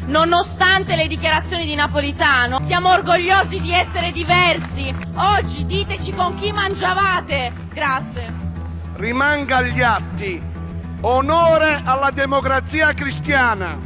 nonostante le dichiarazioni di Napolitano. Siamo orgogliosi di essere diversi. Oggi diteci con chi mangiavate. Grazie. Rimanga agli atti: onore alla democrazia cristiana.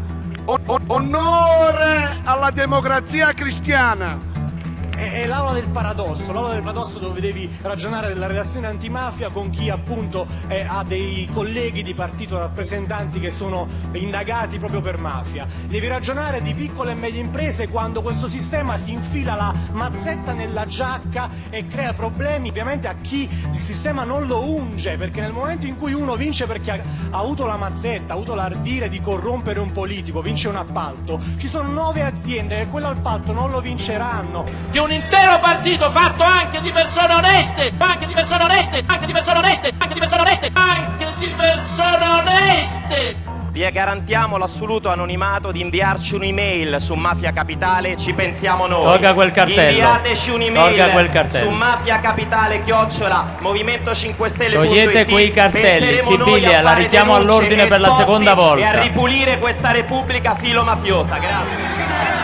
Onore alla democrazia cristiana. È l'aula del paradosso dove devi ragionare della relazione antimafia con chi appunto ha dei colleghi di partito, rappresentanti che sono indagati proprio per mafia. Devi ragionare di piccole e medie imprese quando questo sistema si infila la mazzetta nella giacca e crea problemi ovviamente a chi il sistema non lo unge, perché nel momento in cui uno vince perché ha avuto la mazzetta, ha avuto l'ardire di corrompere un politico, vince un appalto, ci sono 9 aziende che quell'appalto non lo vinceranno. Di un intero partito fatto anche di persone oneste, anche di persone oneste, anche di persone oneste, anche di persone oneste, anche di persone oneste. Vi garantiamo l'assoluto anonimato di inviarci un'email su Mafia Capitale, ci pensiamo noi. Tolga quel cartello. Inviateci un'email su Movimento 5 Stelle. Togliete quei cartelli, Sibilia, la richiamo all'ordine per la seconda volta. E a ripulire questa Repubblica filomafiosa. Grazie.